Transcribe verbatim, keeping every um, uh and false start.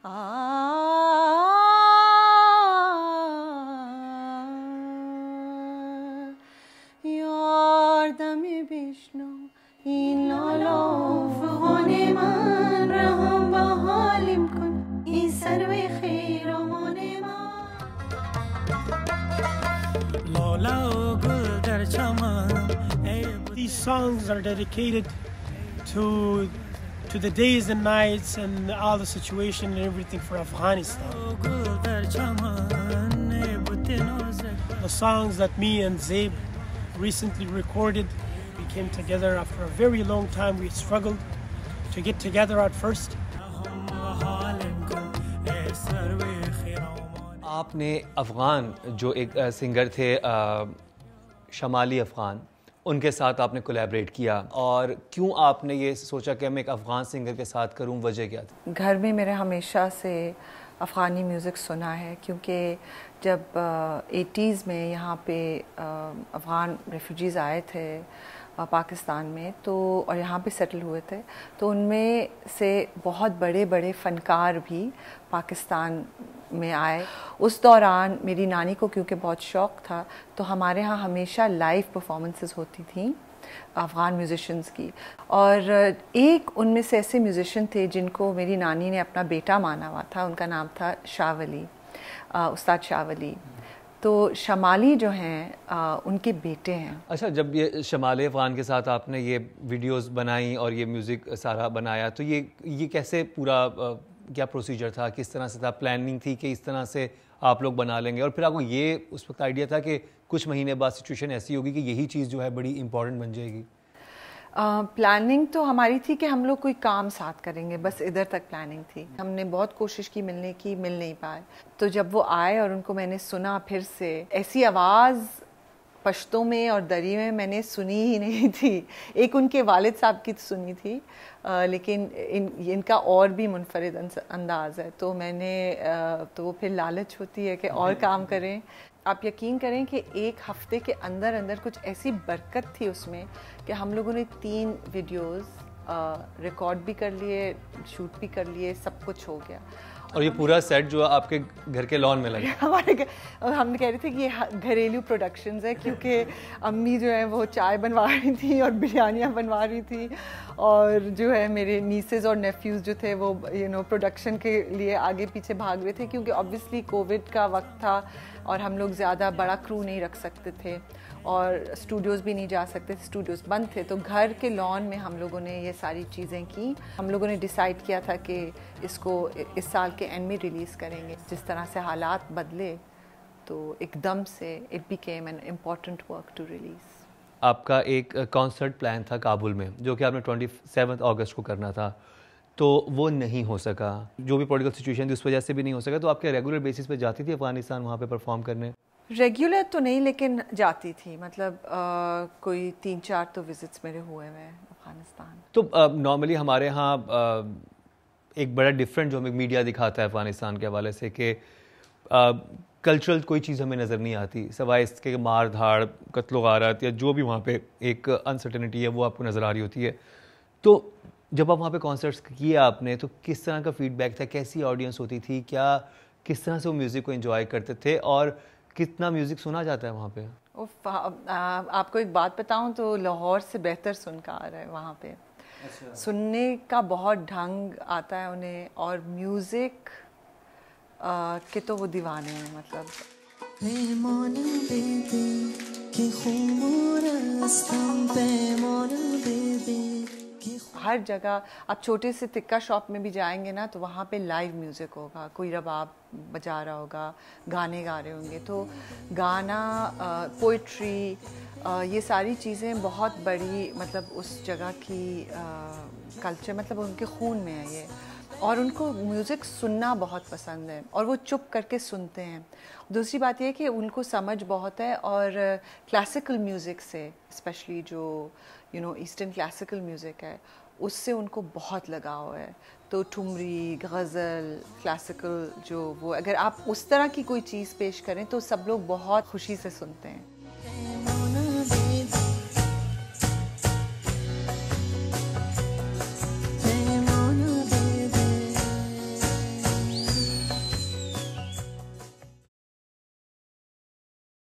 یاردم بشنو N لالا افغان من رهم با حالیم کن این سر به خیرامان من لالا و گل در چمن. These songs are dedicated to to the days and nights and all the situation and everything for Afghanistan. The songs that me and Zaib recently recorded, we came together after a very long time. We struggled to get together at first. آپ نے افغان جو ایک singer تھے شمالی افغان، ان کے ساتھ آپ نے کولیبریٹ کیا، اور کیوں آپ نے یہ سوچا کہ میں ایک افغان سنگر کے ساتھ کروں؟ وجہ کیا تھی؟ گھر میں میرے ہمیشہ سے افغانی میوزک سنا ہے، کیونکہ جب ایٹیز میں یہاں پہ افغان ریفیوجیز آئے تھے پاکستان میں تو اور یہاں پہ سیٹل ہوئے تھے، تو ان میں سے بہت بڑے بڑے فنکار بھی پاکستان میں آئے۔ اس دوران میری نانی کو کیونکہ بہت شوق تھا تو ہمارے ہاں ہمیشہ لائیو پرفارمنسز ہوتی تھیں افغان میوزیشنز کی، اور ایک ان میں سے ایسے میوزیشن تھے جن کو میری نانی نے اپنا بیٹا مانا ہوا تھا، ان کا نام تھا شاہ ولی، استاد شاہ ولی۔ تو شمالی جو ہیں ان کے بیٹے ہیں۔ اچھا، جب یہ شمالی افغان کے ساتھ آپ نے یہ ویڈیوز بنائیں اور یہ میوزک سارا بنایا، تو یہ یہ کیسے پورا کیا پروسیجر تھا؟ کس طرح سے تھا؟ پلاننگ تھی کہ اس طرح سے آپ لوگ بنا لیں گے، اور پھر آپ کو یہ اس وقت آئیڈیا تھا کہ کچھ مہینے بعد سچویشن ایسی ہوگی کہ یہی چیز جو ہے بڑی امپورٹنٹ بن جائے گی؟ پلاننگ تو ہماری تھی کہ ہم لوگ کوئی کام ساتھ کریں گے، بس ادھر تک پلاننگ تھی۔ ہم نے بہت کوشش کی ملنے کی، مل نہیں پائے۔ تو جب وہ آئے اور ان کو میں نے سنا پھر سے، ایسی آواز پشتوں میں اور دری میں میں نے سنی ہی نہیں تھی۔ ایک ان کے والد صاحب کی سنی تھی، لیکن ان ان کا اور بھی منفرد انداز ہے، تو میں نے تو وہ پھر لالچ ہوتی ہے کہ اور کام کریں۔ آپ یقین کریں کہ ایک ہفتے کے اندر اندر کچھ ایسی برکت تھی اس میں کہ ہم لوگوں نے تین ویڈیوز ریکارڈ بھی کر لیے، شوٹ بھی کر لیے، سب کچھ ہو گیا۔ اور یہ پورا سیٹ جو آپ کے گھر کے لان میں لگا؟ ہمارے ہم نے کہہ رہے تھے کہ یہ گھریلو پروڈکشنز ہے، کیونکہ امی جو ہے وہ چائے بنوا رہی تھی اور بریانیاں بنوا رہی تھی، اور جو ہے میرے نیسز اور نیفیوز جو تھے وہ یو نو پروڈکشن کے لیے آگے پیچھے بھاگ رہے تھے، کیونکہ آبویسلی کووڈ کا وقت تھا اور ہم لوگ زیادہ بڑا کرو نہیں رکھ سکتے تھے، اور اسٹوڈیوز بھی نہیں جا سکتے تھے، اسٹوڈیوز بند تھے۔ تو گھر کے لان میں ہم لوگوں نے یہ ساری چیزیں کی۔ ہم لوگوں نے ڈیسائیڈ کیا تھا کہ اس کو اس سال کے اینڈ میں ریلیز کریں گے۔ جس طرح سے حالات بدلے تو ایک دم سے it became an important work to release. آپ کا ایک کانسرٹ پلان تھا کابل میں، جو کہ آپ نے ٹوئنٹی سیونتھ اگست کو کرنا تھا، تو وہ نہیں ہو سکا، جو بھی پولیٹیکل سچویشن تھی اس وجہ سے بھی نہیں ہو سکا۔ تو آپ کے ریگولر بیسس پہ جاتی تھی افغانستان وہاں پہ پرفارم کرنے؟ ریگولر تو نہیں، لیکن جاتی تھی، مطلب کوئی تین چار تو وزٹس میرے ہوئے ہوئے افغانستان۔ تو نارملی ہمارے ہاں ایک بڑا ڈفرینٹ جو ہمیں میڈیا دکھاتا ہے افغانستان کے حوالے سے کہ کلچرل کوئی چیز ہمیں نظر نہیں آتی، سوائے اس کے مار دھاڑ، قتل و غارت، یا جو بھی وہاں پہ ایک انسرٹنٹی ہے وہ آپ کو نظر آ رہی ہوتی ہے۔ تو جب آپ وہاں پہ کانسرٹس کیے آپ نے، تو کس طرح کا فیڈ بیک تھا؟ کیسی آڈینس ہوتی تھی؟ کیا کس طرح سے وہ میوزک کو انجوائے کرتے تھے، اور کتنا میوزک سنا جاتا ہے وہاں پہ؟ آپ کو ایک بات بتاؤں تو لاہور سے بہتر سن کا آ رہا ہے وہاں پہ۔ سننے کا بہت ڈھنگ آتا ہے انہیں، اور میوزک کے تو وہ دیوانے ہیں، مطلب ہر جگہ آپ چھوٹے سے تکہ شاپ میں بھی جائیں گے نا تو وہاں پہ لائیو میوزک ہوگا، کوئی رباب بجا رہا ہوگا، گانے گا رہے ہوں گے۔ تو گانا، پوئٹری، یہ ساری چیزیں بہت بڑی مطلب اس جگہ کی کلچر، مطلب ان کے خون میں ہے یہ، اور ان کو میوزک سننا بہت پسند ہے، اور وہ چپ کر کے سنتے ہیں۔ دوسری بات یہ کہ ان کو سمجھ بہت ہے، اور کلاسیکل میوزک سے اسپیشلی جو you know eastern classical music ہے اس سے ان کو بہت لگاؤ ہے۔ تو ٹھمری، غزل، کلاسیکل جو وہ اگر آپ اس طرح کی کوئی چیز پیش کریں تو سب لوگ بہت خوشی سے سنتے ہیں۔